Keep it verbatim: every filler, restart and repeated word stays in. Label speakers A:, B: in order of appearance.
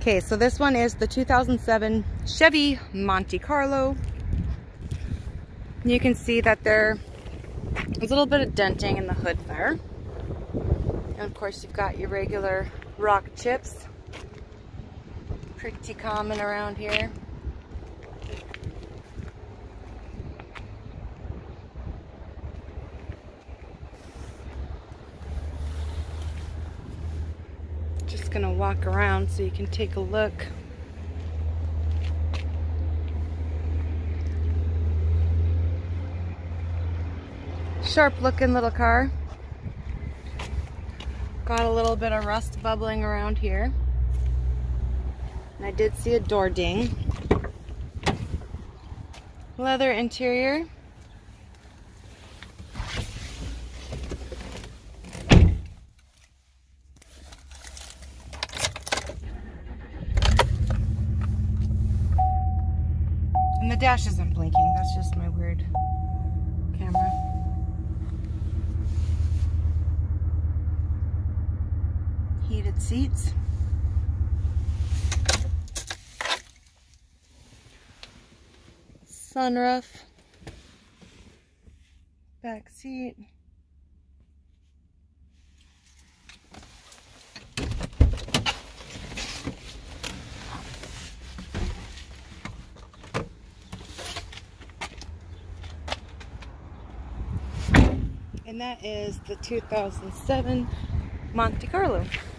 A: Okay, so this one is the two thousand seven Chevy Monte Carlo. You can see that there's a little bit of denting in the hood there. And of course you've got your regular rock chips. Pretty common around here. Just gonna walk around so you can take a look. Sharp looking little car. Got a little bit of rust bubbling around here. And I did see a door ding. Leather interior. And the dash isn't blinking, that's just my weird camera. Heated seats. Sunroof. Back seat. And that is the two thousand seven Monte Carlo.